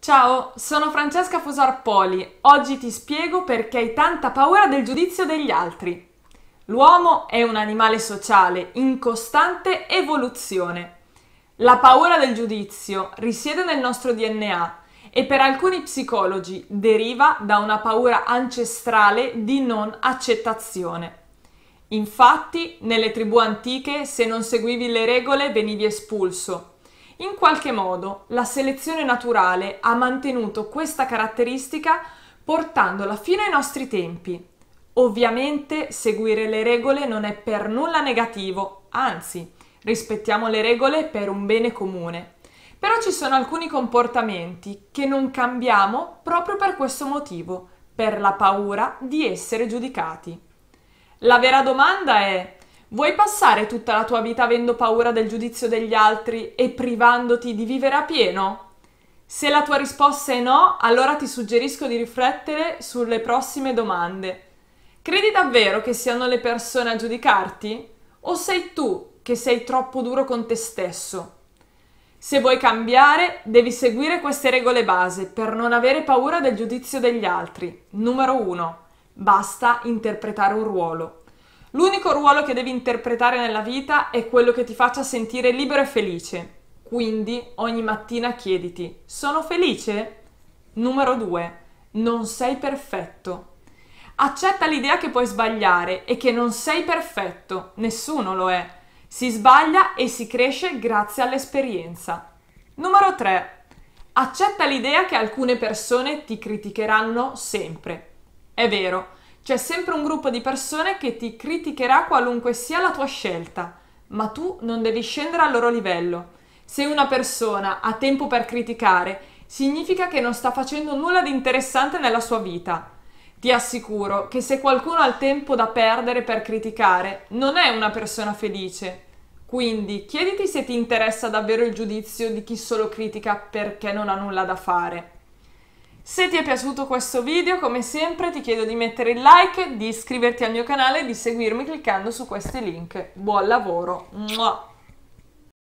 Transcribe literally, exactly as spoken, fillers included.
Ciao, sono Francesca Fusarpoli. Oggi ti spiego perché hai tanta paura del giudizio degli altri. L'uomo è un animale sociale in costante evoluzione. La paura del giudizio risiede nel nostro D N A e per alcuni psicologi deriva da una paura ancestrale di non accettazione. Infatti, nelle tribù antiche, se non seguivi le regole venivi espulso. In qualche modo, la selezione naturale ha mantenuto questa caratteristica portandola fino ai nostri tempi. Ovviamente, seguire le regole non è per nulla negativo, anzi, rispettiamo le regole per un bene comune. Però ci sono alcuni comportamenti che non cambiamo proprio per questo motivo, per la paura di essere giudicati. La vera domanda è: vuoi passare tutta la tua vita avendo paura del giudizio degli altri e privandoti di vivere a pieno? Se la tua risposta è no, allora ti suggerisco di riflettere sulle prossime domande. Credi davvero che siano le persone a giudicarti? O sei tu che sei troppo duro con te stesso? Se vuoi cambiare, devi seguire queste regole base per non avere paura del giudizio degli altri. Numero uno. Basta interpretare un ruolo. L'unico ruolo che devi interpretare nella vita è quello che ti faccia sentire libero e felice. Quindi ogni mattina chiediti: sono felice? Numero due. Non sei perfetto. Accetta l'idea che puoi sbagliare e che non sei perfetto. Nessuno lo è. Si sbaglia e si cresce grazie all'esperienza. Numero tre. Accetta l'idea che alcune persone ti criticheranno sempre. È vero. C'è sempre un gruppo di persone che ti criticherà qualunque sia la tua scelta, ma tu non devi scendere al loro livello. Se una persona ha tempo per criticare, significa che non sta facendo nulla di interessante nella sua vita. Ti assicuro che se qualcuno ha il tempo da perdere per criticare, non è una persona felice. Quindi chiediti se ti interessa davvero il giudizio di chi solo critica perché non ha nulla da fare. Se ti è piaciuto questo video, come sempre ti chiedo di mettere il like, di iscriverti al mio canale e di seguirmi cliccando su questi link. Buon lavoro! Mua!